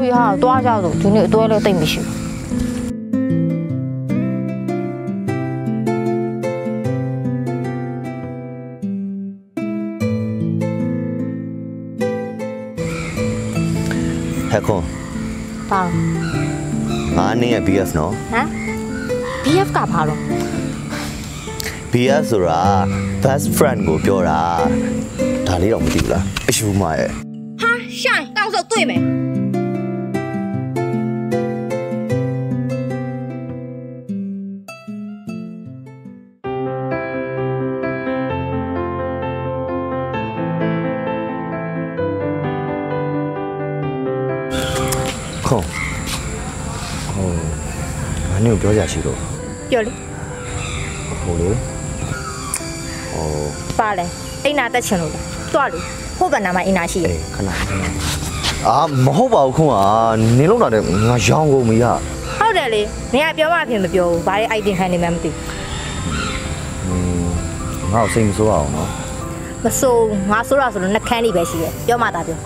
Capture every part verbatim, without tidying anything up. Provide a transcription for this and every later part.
ပြီဟာတွားကြဆိုဒီနေ့အတွဲလဲတိတ်မရှိဟဲ့ခွန်ဘာငါနေရ B F နော်ဟမ် B F ကဘာလို့ B F ဆိုတာ best friend ကိုပြောတာဒါလေးတော့မသိဘူးလားအယူမရဲ့ဟာရှိုင်းတောက်ဆိုတွေ့မယ်ခွန်ဟိုငါနေကိုပြောကြရှိတော့ပြောလေဟိုလေဟိုပါလေအိမ်နာတက်ချင်လို့လားတွားလေဟိုဘနာမှာအိမ်နာရှိရခဏခဏအာမဟုတ်ပါဘူးခွန်อ่ะနင်းလုံးတာတဲ့ငါရောင်းကုန်မရဟုတ်တယ်လေနင်ကပြောမှဖြစ်မပြောဘူးဘာလဲအိုက်တင်ခံနေမှမသိอืมငါ့ကိုစိတ်မဆိုးအောင်နော်မဆိုးငါဆိုးတာဆိုတော့နှကန်းလေးပဲရှိတယ်ပြောမှသာပြော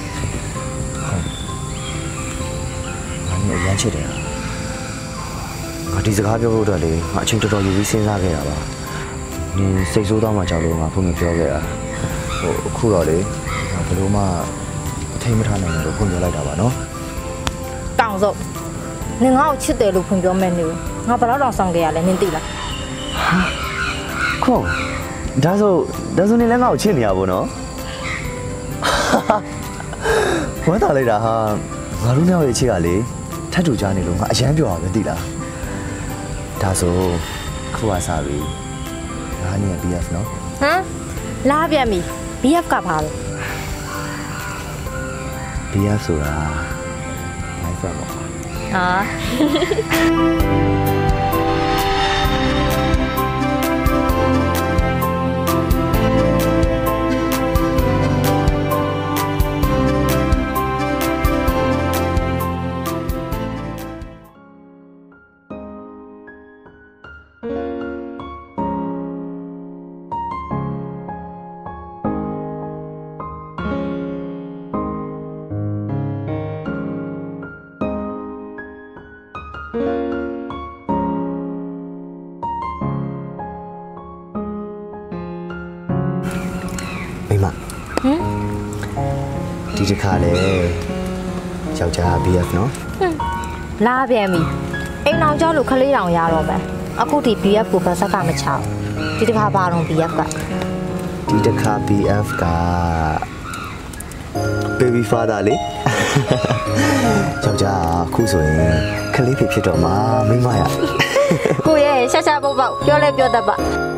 ငါနေရမ်းချစ်တယ်ငါဒီစကားပြောလို့တော့လေငါအချိန်တော်တော်ယူပြီးစဉ်းစားခဲ့တာပါနင်စိတ်ဆိုးသွားမှကြောက်လို့ငါဖုန်းမပြောခဲ့တာဟိုအခုတော့လေငါဘယ်လိုမှအထိမထားနိုင်လို့ဖုန်းပြောလိုက်တာပါနော်တောင်စုပ်နင်ငါ့ကိုချစ်တယ်လို့ဖုန်းပြောမဲ့နေငါဘယ်တော့တော့ဆောင်ခဲ့ရလဲနင်သိလားဟာခေါ်ဒါဆိုဒါဆိုနင်လည်းငါ့ကိုချစ်နေရပါဘောနော်ဝမ်းသာလိုက်တာဟာငါတို့နှစ်ယောက်ရဲ့ချစ်ကလေထပ်တူကြနေလို့ငါအရန်ပြောရပဲသိလားဒါဆိုခုကစားပြီငါနေရ B F နော်ဟမ်လာပြန်ပြီ B F ကဘာလဲ B F ဆိုတာ my friend ပေါ့ဟာမိမဟမ်ဒီတစ်ခါလေယောက်ျား B F နော်ဟမ်လာပြန်ပြီအိမ်အောင်ကြောက်လို့ခလေးတောင်ရတော့မယ်အခုဒီ B F ကိုဘတ်ဆက်ကမချောက်ဒီတစ်ခါပါတော့ B F ကဒီတစ်ခါ B F က baby father လေယောက်ျားအခုဆိုရင်ခလေးဖြစ်ဖြစ်တော့မှာမိမရကိုရဲ့ရှာရှာပေါက်ပေါက်ပြောလဲပြောတတ်ပါ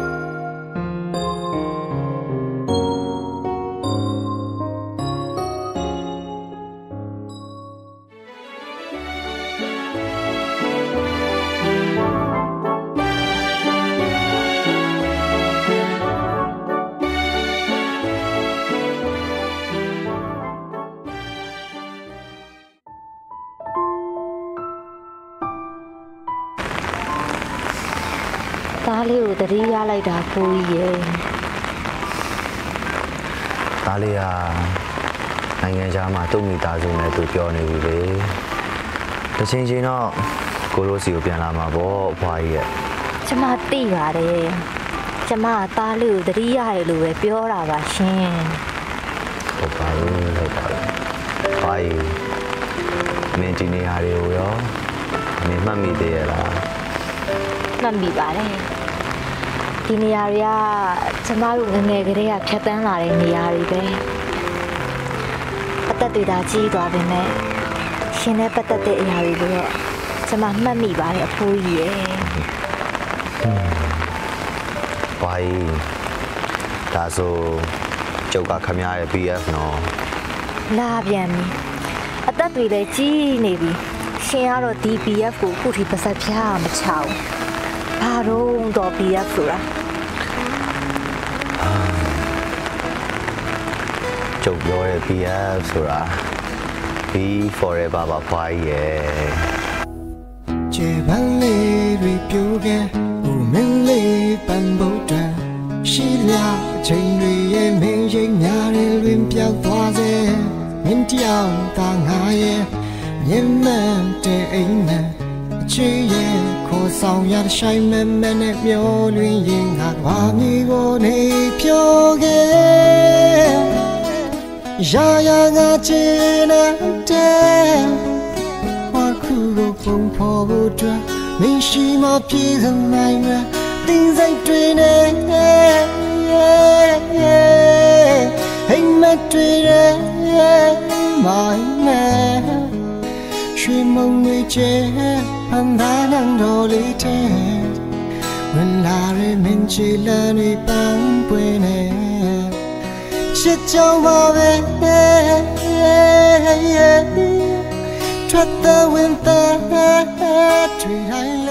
သားလေးကိုတတိရလိုက်တာကိုကြီးရဲ့သားလေးဟာနိုင်ငံခြားမှာတုံ့မိသားစုနဲ့သူပြောနေပြီလေတစ်ချိန်ချင်းတော့ကိုလိုစီကိုပြန်လာမှာပေါ့အဖွားကြီးရဲ့ကျမသိပါတယ်ကျမကသားလေးကိုတတိရတယ်လို့ပဲပြောတာပါရှင်ဟုတ်ပါဘူးဟုတ်ပါဘူးအဖွားကြီးမင်းဒီနေရာတွေကိုရောမင်းမှတ်မိသေးရဲ့လားမှတ်မိပါတယ်ဒီနေရာတွေကကျမတို့ငငယ်ကလေးကဖြတ်တန်းလာတဲ့နေရာတွေပဲအသက်တွေသာကြီးသွားပေမဲ့ရှင်နဲ့ပတ်သက်တဲ့အရာတွေကိုတော့ကျမမှတ်မိပါတယ်အဖိုးကြီးရဲ့ဘာကြီးဒါဆိုကျုပ်ကခမရရဲ့ B F နော်လာပြန်ပြီအသက်တွေလည်းကြီးနေပြီရှင်ကတော့ဒီ B F ကိုခုထိပါဆက်ပြားမချအောင်ဘာတော့တော့ B F ဆိုတာကျုပ်ပြောတဲ့ B F ဆိုတာ B forever ပါဖွားရဲ့ကျေပန်းလေးတွေပြိုခဲ့ဘူမင်းလေးပန်းဖို့တန်ရှိလာချိန်တွေရဲ့မင်းရိပ်များတဲ့လွင်ပြောက်သွားစေမင်းတယောက်သာငါရဲ့ရင်မှန်တဲ့အိမ်နဲ့ချစ်ရဲ့ခေါ်ဆောင်ရတဲ့ဆိုင်မမနဲ့မျောလွင်ရင်ငါဘာမျိုးကိုနေဖြောခဲ့ရာရာငါချင်တဲ့ဘာခုကိုပုံဖော်ဖို့အတွက်မင်းရှိမှပြေစမိုင်းမှာတင်းစိတ်တွေနဲ့ဟိမ်မတွေနဲ့မိုင်းနဲ့ရွှေမုံတွေချဲအန်ဒါနံတော်လေးတဲ့ဝင်လာရဲ့မင်းချီလန်းတွေပန်းပွင့်နေချစ်ကြောင်ပါပဲထွက်တဲ့ဝင်တဲ့တွေတိုင်း